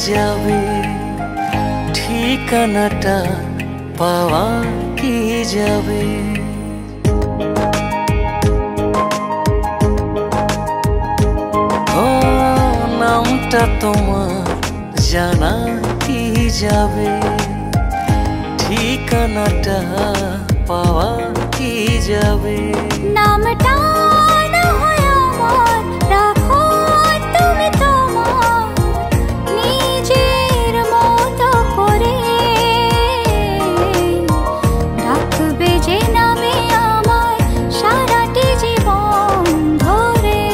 যাবে, ঠিকানাটা পাওয়া কি যাবে? ও নামটা তোমার জানা কি যাবে, ঠিকানাটা পাওয়া কি যাবে? নামটা না হয় আমার, রাখো তুমি তোমার নিজের মতো করে। ডাকবে যে নামে আমায় সারাটি জীবন ধরে।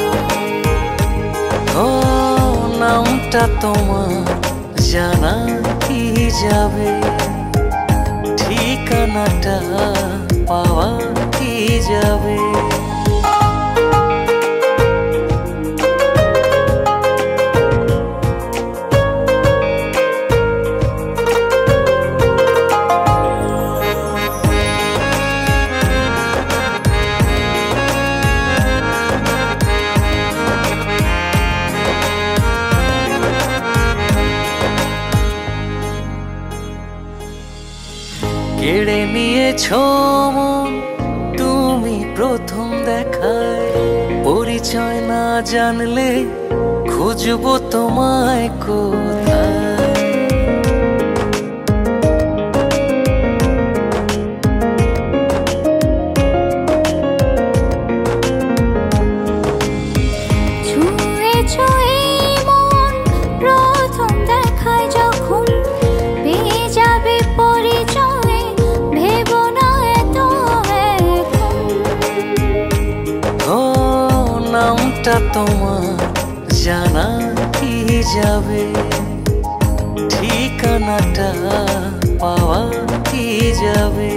ও নামটা তোমার জানা কি যাবে, ঠিকানাটা পাওয়া কি যাবে? কেড়ে নিয়েছো মন তুমি প্রথম দেখায়, পরিচয় না জানলে খুঁজবো তোমায় কোথায়? ছুঁয়েছো এই মন প্রথম দেখায় যখন, পেয়ে যাবে পরিচয় ভেবো না এত এখন। ও নামটা তোমার জানা কি যাবে, ঠিকানাটা পাওয়া কি যাবে?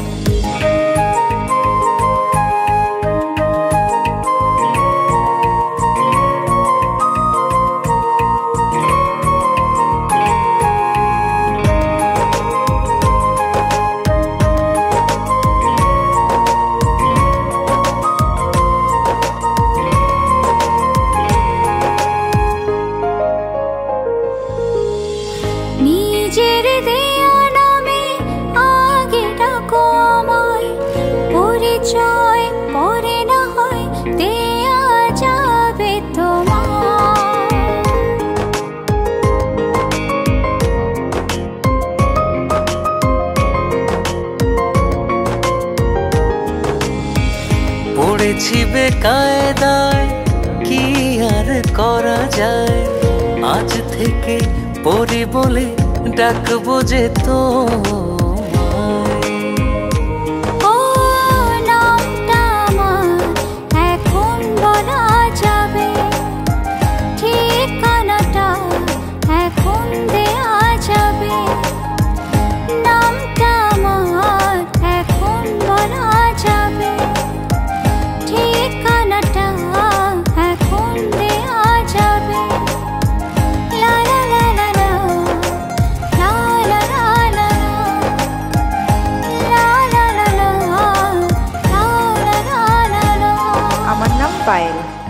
নিজের দেয়া নামে আগে ডাকো আমায়, পরিচয় পরে না হয় দেয়া যাবে তোমার। পড়েছি বেকায়দায় কি আর করা যায়, আজ থেকে পরি বলে ডাকবো যে তোমায়। ও নামটা আমার এখন বলা যাবে, ঠিকানাটা এখন দেয়া যাবে। নামটা আমার এখন বলা যাবে, ঠিকানাটা এখন দেয়া যাবে। লা লা লা লা লা, লা লা লা লা, লা লা লা লা, লা লা লা লা। আমার নাম পায়েল।